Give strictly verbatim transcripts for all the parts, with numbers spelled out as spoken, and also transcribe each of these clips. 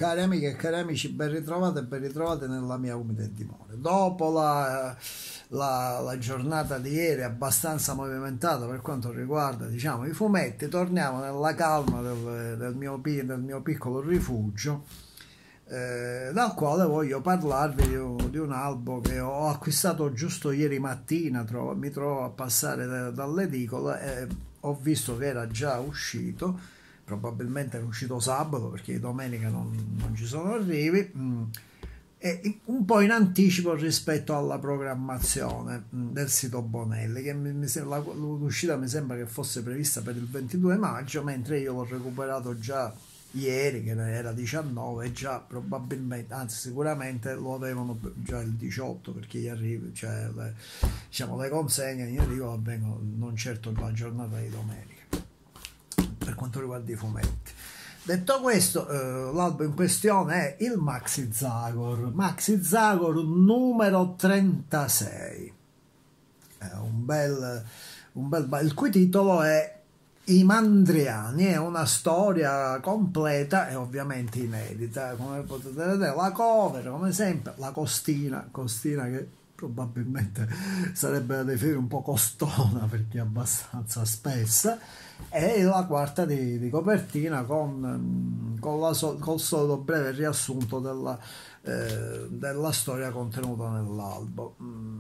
Cari amiche e cari amici, ben ritrovate e ben ritrovate nella mia umile dimora. Dopo la, la, la giornata di ieri abbastanza movimentata per quanto riguarda, diciamo, i fumetti, torniamo nella calma del, del, mio, del mio piccolo rifugio, eh, dal quale voglio parlarvi di un, di un albo che ho acquistato giusto ieri mattina. Trovo, mi trovo a passare da, dall'edicola e ho visto che era già uscito. Probabilmente è uscito sabato perché domenica non, non ci sono arrivi, mm. e un po' in anticipo rispetto alla programmazione mm, del sito Bonelli, che mi, mi sembra, l'uscita mi sembra che fosse prevista per il ventidue maggio, mentre io l'ho recuperato già ieri, che era diciannove, e già probabilmente, anzi sicuramente lo avevano già il diciotto, perché gli arrivi, cioè le, diciamo, le consegne in arrivo avvengono non certo la giornata di domenica per quanto riguarda i fumetti. Detto questo, eh, l'albo in questione è il Maxi Zagor, Maxi Zagor numero trentasei. È un bel, un bel, il cui titolo è I Mandriani. È una storia completa e ovviamente inedita, come potete vedere. La cover, come sempre, la costina, costina che probabilmente sarebbe da definire un po' costona perché è abbastanza spessa, e la quarta di, di copertina con, con la so, col solito breve riassunto della, eh, della storia contenuta nell'albo. Mm,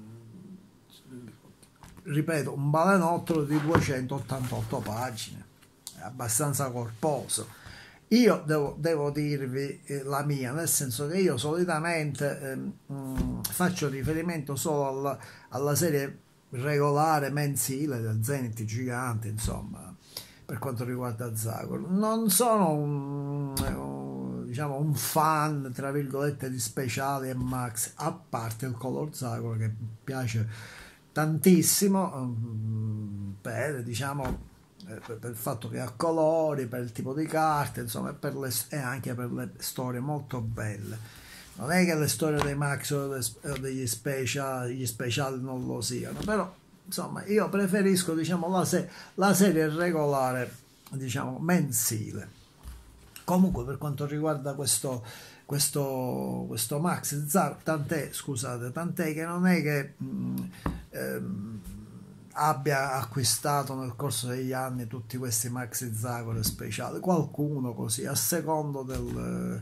ripeto, un balenottolo di duecentottantotto pagine, è abbastanza corposo. Io devo, devo dirvi eh, la mia, nel senso che io solitamente eh, mh, faccio riferimento solo alla, alla serie regolare mensile del Zenith Gigante, insomma, per quanto riguarda Zagor. Non sono un, un, diciamo, un fan, tra virgolette, di Speciali e Max, a parte il Color Zagor che mi piace tantissimo, um, per, diciamo, per il fatto che ha colori, per il tipo di carte, insomma, per le, e anche per le storie molto belle. Non è che le storie dei Max o degli special, gli speciali non lo siano, però insomma io preferisco, diciamo, la, se, la serie regolare, diciamo, mensile. Comunque, per quanto riguarda questo questo, questo Max Zagor, tant'è, scusate, tant'è che non è che mh, ehm, abbia acquistato nel corso degli anni tutti questi Maxi Zagor speciali. Qualcuno così, a secondo del,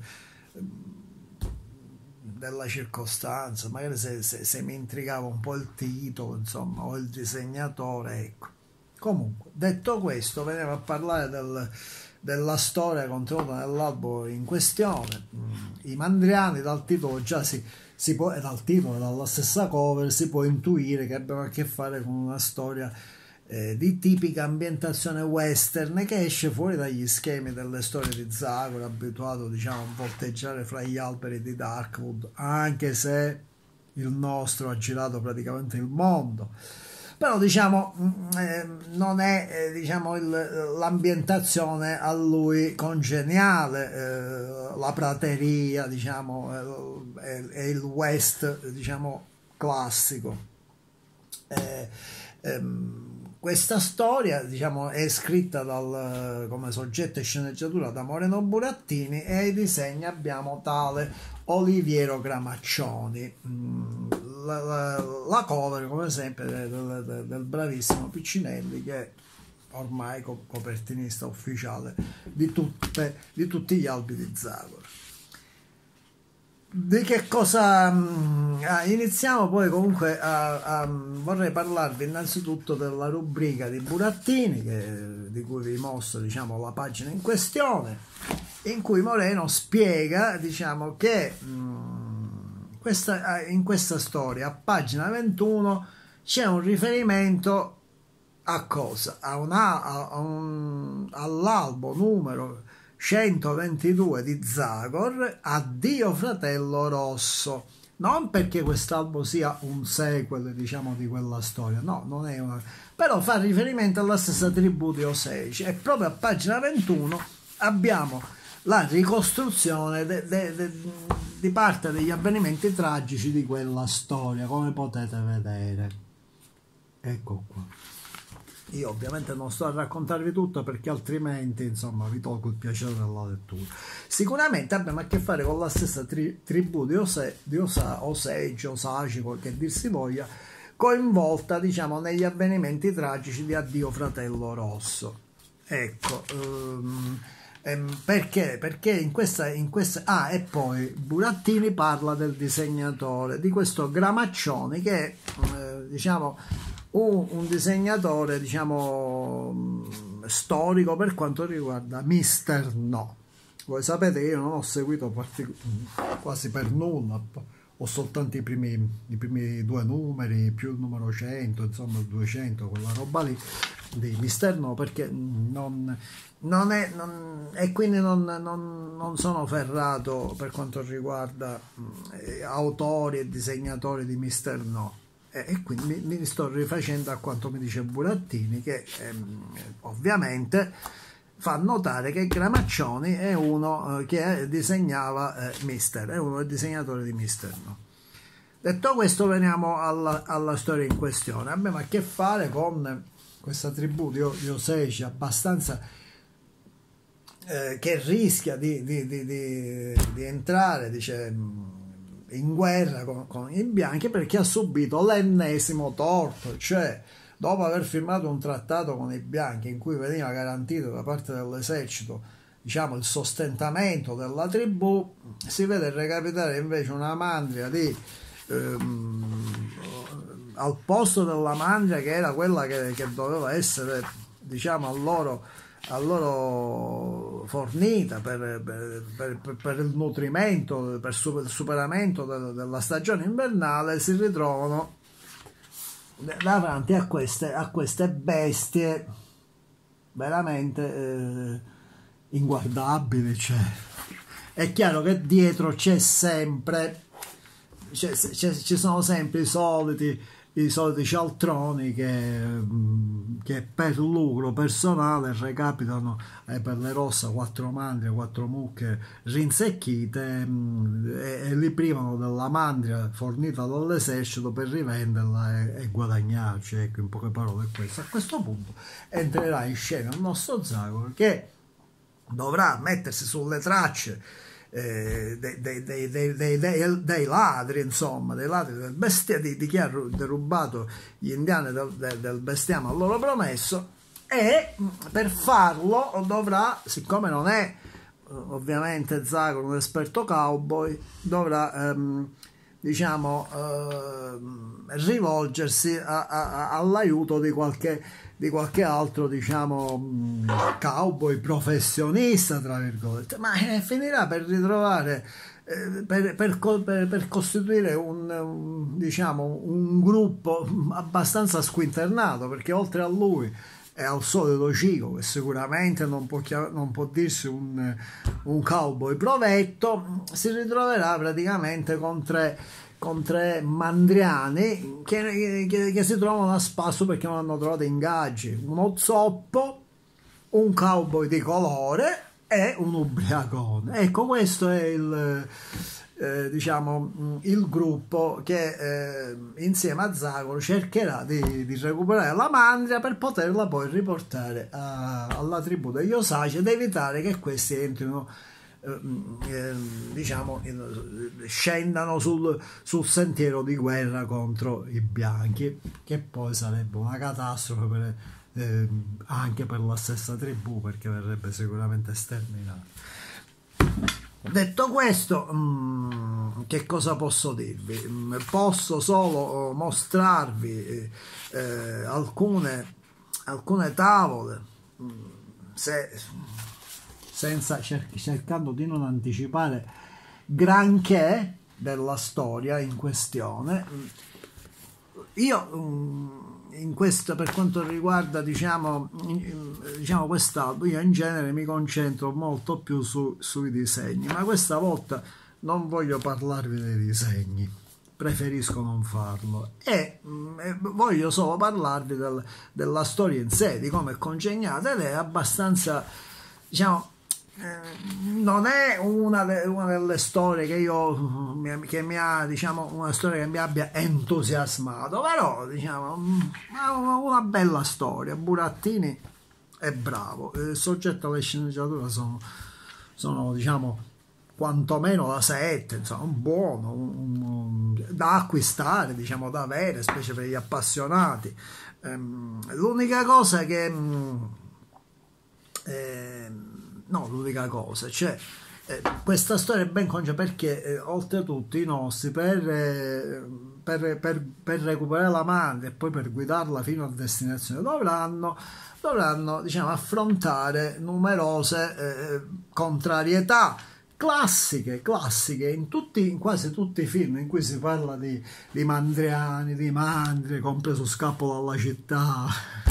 della circostanza, magari se, se, se mi intrigava un po' il titolo, insomma, o il disegnatore, ecco. Comunque, detto questo, veniamo a parlare del, della storia contenuta nell'albo in questione. I Mandriani, dal titolo già si Si può, e dal titolo, dalla stessa cover, si può intuire che abbiamo a che fare con una storia eh, di tipica ambientazione western, che esce fuori dagli schemi delle storie di Zagor, abituato, diciamo, a volteggiare fra gli alberi di Darkwood, anche se il nostro ha girato praticamente il mondo. Però, diciamo, eh, non è eh, diciamo, l'ambientazione a lui congeniale, eh, la prateria, diciamo, è, è il West, diciamo, classico. Eh, ehm, questa storia, diciamo, è scritta dal, come soggetto e sceneggiatura da Moreno Burattini, e ai disegni abbiamo tale Oliviero Gramaccioni. Mm, La, la, la cover, come sempre, del, del, del bravissimo Piccinelli, che è ormai co copertinista ufficiale di, tutte, di tutti gli albi di Zagor. Di che cosa ah, iniziamo poi comunque a, a vorrei parlarvi innanzitutto della rubrica di Burattini, che, di cui vi mostro, diciamo, la pagina in questione, in cui Moreno spiega, diciamo, che mh, Questa, in questa storia, a pagina ventuno, c'è un riferimento a cosa? A una, a un, all'albo numero centoventidue di Zagor, Addio fratello rosso. Non perché quest'albo sia un sequel, diciamo, di quella storia, no, non è una, però fa riferimento alla stessa tribù di Oseici, e proprio a pagina ventuno abbiamo la ricostruzione de, de, de, di parte degli avvenimenti tragici di quella storia, come potete vedere. Ecco qua. Io ovviamente non sto a raccontarvi tutto perché altrimenti insomma vi tolgo il piacere della lettura. Sicuramente abbiamo a che fare con la stessa tri tribù di, Ose di Osa Osage, Osage, che dir si voglia, coinvolta diciamo negli avvenimenti tragici di Addio Fratello Rosso. Ecco, um, ehm, perché? Perché in questa, in questa... Ah, e poi Burattini parla del disegnatore, di questo Gramaccioni che eh, diciamo un, un disegnatore diciamo storico per quanto riguarda Mister No. Voi sapete che io non ho seguito quasi per nulla, ho soltanto i primi, i primi due numeri, più il numero cento, insomma il duecento, quella roba lì di Mister No, perché non, non è, non, e quindi non, non, non sono ferrato per quanto riguarda eh, autori e disegnatori di Mister No. E quindi mi, mi sto rifacendo a quanto mi dice Burattini, che ehm, ovviamente fa notare che Gramaccioni è uno eh, che disegnava eh, Mister, è uno dei disegnatori di Mister No. Detto questo, veniamo alla, alla storia in questione. Abbiamo a che fare con questa tribù di, di Osage abbastanza eh, che rischia di, di, di, di, di entrare, dice, in guerra con, con i bianchi, perché ha subito l'ennesimo torto, cioè dopo aver firmato un trattato con i bianchi in cui veniva garantito da parte dell'esercito diciamo il sostentamento della tribù, si vede recapitare invece una mandria di ehm, al posto della mandria che era quella che, che doveva essere diciamo a loro a loro fornita per, per, per, per il nutrimento, per il superamento de, della stagione invernale, si ritrovano davanti a queste, a queste bestie veramente eh, inguardabili. Cioè, è chiaro che dietro c'è sempre, ci sono sempre i soliti i soliti cialtroni che, che per lucro personale recapitano eh, per le rossa quattro mandrie, quattro mucche rinsecchite e, e li privano della mandria fornita dall'esercito per rivenderla e, e guadagnarci. Ecco, in poche parole è questo. A questo punto entrerà in scena il nostro Zagor che dovrà mettersi sulle tracce Eh, dei, dei, dei, dei, dei, dei ladri, insomma, dei ladri del bestiame, di, di chi ha derubato gli indiani del, del, del bestiame a loro promesso, e per farlo dovrà, siccome non è ovviamente Zagor un esperto cowboy, dovrà ehm, diciamo ehm, rivolgersi all'aiuto di qualche di qualche altro diciamo cowboy professionista tra virgolette, ma eh, finirà per ritrovare eh, per, per, per, per costituire un, un diciamo un gruppo abbastanza squinternato, perché oltre a lui e al solito Cico, che sicuramente non può, non può dirsi un, un cowboy provetto, si ritroverà praticamente con tre con tre mandriani che, che, che si trovano a spasso perché non hanno trovato ingaggi: uno zoppo, un cowboy di colore e un ubriacone. Ecco, questo è il eh, diciamo il gruppo che eh, insieme a Zagor cercherà di, di recuperare la mandria per poterla poi riportare a, alla tribù degli Osage ed evitare che questi entrino Eh, diciamo scendano sul, sul sentiero di guerra contro i bianchi, che poi sarebbe una catastrofe per, eh, anche per la stessa tribù, perché verrebbe sicuramente sterminata. Detto questo, mh, che cosa posso dirvi? Posso solo mostrarvi eh, alcune, alcune tavole, se senza cercando di non anticipare granché della storia in questione. Io in questo, per quanto riguarda diciamo, diciamo quest'album, io in genere mi concentro molto più su, sui disegni, ma questa volta non voglio parlarvi dei disegni, preferisco non farlo, e, e voglio solo parlarvi del, della storia in sé, di come è congegnata, ed è abbastanza, diciamo, non è una, de, una delle storie che io che mi ha, diciamo, una storia che mi abbia entusiasmato, però diciamo una, una bella storia. Burattini è bravo, il soggetto e le sceneggiature sono, sono diciamo quantomeno da sette, insomma, un buono, un, un, da acquistare, diciamo, da avere, specie per gli appassionati. Ehm, l'unica cosa che eh, no, l'unica cosa, cioè eh, questa storia è ben concia perché eh, oltretutto i nostri per, eh, per, per, per recuperare la madre e poi per guidarla fino a destinazione dovranno, dovranno diciamo, affrontare numerose eh, contrarietà classiche, classiche in, tutti, in quasi tutti i film in cui si parla di, di mandriani, di mandrie, compreso Scappo dalla città.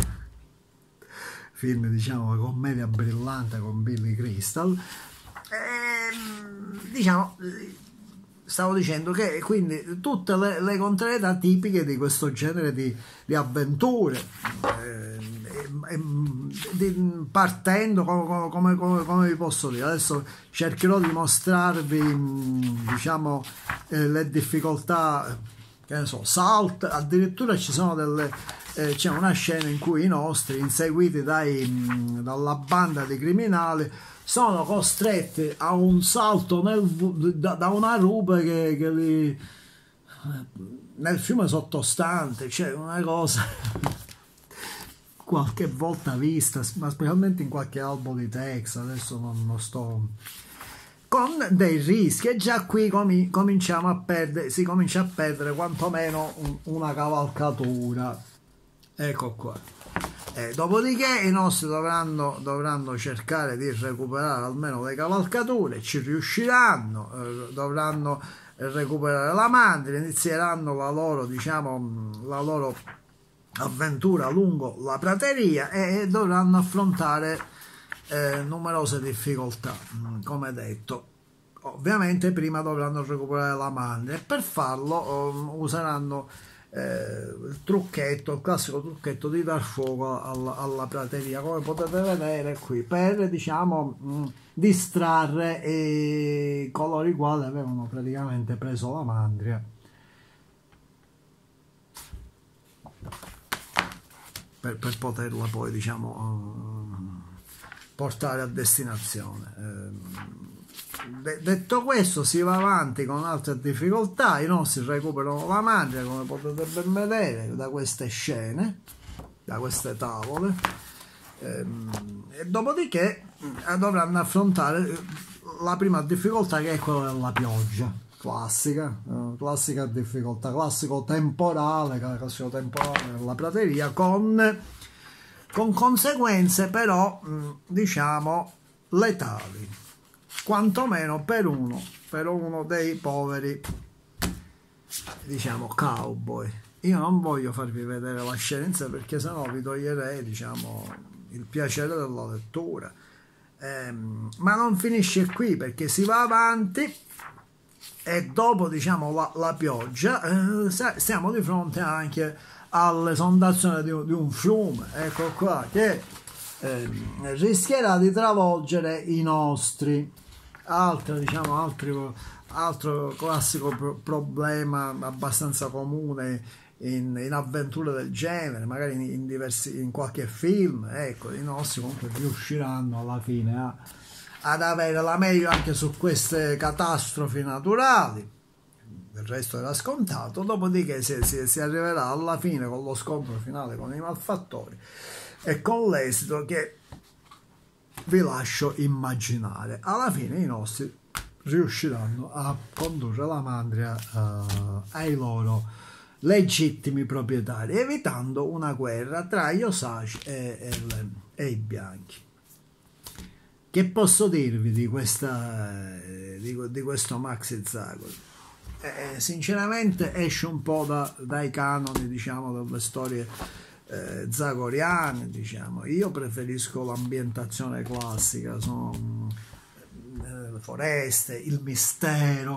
Film, diciamo, commedia brillante con Billy Crystal. E, diciamo, stavo dicendo che quindi tutte le, le contrarietà tipiche di questo genere di, di avventure, eh, eh, di, partendo come, come, come, come vi posso dire, adesso cercherò di mostrarvi, diciamo, eh, le difficoltà, che ne so, Salt, addirittura ci sono delle Eh, c'è una scena in cui i nostri, inseguiti dai, mh, dalla banda di criminali, sono costretti a un salto nel, da, da una rupe che, che li, nel fiume sottostante, cioè una cosa qualche volta vista, ma specialmente in qualche albo di Texas, adesso non, non sto... con dei rischi, e già qui comi, cominciamo a perdere, si comincia a perdere quantomeno un, una cavalcatura. Ecco qua. Eh, dopodiché i nostri dovranno, dovranno cercare di recuperare almeno le cavalcature, ci riusciranno, eh, dovranno recuperare la mandria, inizieranno la loro, diciamo, la loro avventura lungo la prateria e, e dovranno affrontare eh, numerose difficoltà, come detto. Ovviamente prima dovranno recuperare la mandria e per farlo um, useranno Eh, il trucchetto, il classico trucchetto di dar fuoco alla, alla prateria, come potete vedere qui, per diciamo mh, distrarre eh, coloro i quali avevano praticamente preso la mandria per, per poterla poi diciamo uh, portare a destinazione. Eh, detto questo, si va avanti con altre difficoltà, i nostri recuperano la mandria, come potete ben vedere da queste scene, da queste tavole, ehm, e dopodiché eh, dovranno affrontare la prima difficoltà, che è quella della pioggia, classica, eh, classica difficoltà, classico temporale, classico temporale nella prateria, con, con conseguenze però, mh, diciamo, letali, quantomeno per uno, per uno dei poveri, diciamo, cowboy. Io non voglio farvi vedere la scena in sé perché sennò vi toglierei, diciamo, il piacere della lettura. Ehm, ma non finisce qui, perché si va avanti e dopo, diciamo, la, la pioggia, eh, siamo di fronte anche all'esondazione di, di un fiume, ecco qua, che eh, rischierà di travolgere i nostri. Altro, diciamo, altro, altro classico pro problema abbastanza comune in, in avventure del genere, magari in, in, diversi, in qualche film. Ecco, i nostri comunque riusciranno alla fine a, ad avere la meglio anche su queste catastrofi naturali. Il resto era scontato, dopodiché si, si, si arriverà alla fine con lo scontro finale con i malfattori e con l'esito che vi lascio immaginare. Alla fine i nostri riusciranno a condurre la mandria uh, ai loro legittimi proprietari, evitando una guerra tra gli Osage e, e, le, e i bianchi. Che posso dirvi di, questa, di, di questo Maxi Zagor? Eh, sinceramente esce un po' da, dai canoni, diciamo, delle storie Eh, zagoriane, diciamo. Io preferisco l'ambientazione classica, sono eh, le foreste, il mistero,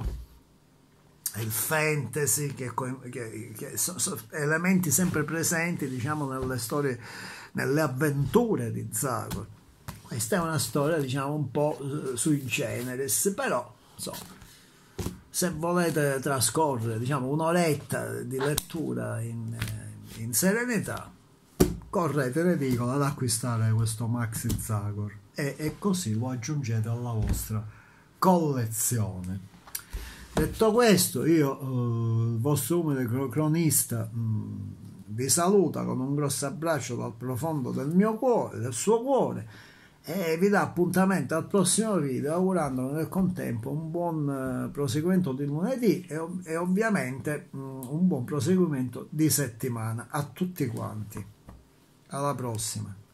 il fantasy, che, che, che sono so, elementi sempre presenti, diciamo, nelle storie, nelle avventure di Zagor. questa è una storia, diciamo, un po' sui generis, però insomma, se volete trascorrere, diciamo, un'oretta di lettura in, in serenità, correte in edicola ad acquistare questo Maxi Zagor e, e così lo aggiungete alla vostra collezione. Detto questo, io, eh, il vostro umile cronista, mh, vi saluta con un grosso abbraccio dal profondo del mio cuore, del suo cuore, e vi dà appuntamento al prossimo video, augurandovi nel contempo un buon eh, proseguimento di lunedì e, ov e ovviamente mh, un buon proseguimento di settimana a tutti quanti. Alla prossima.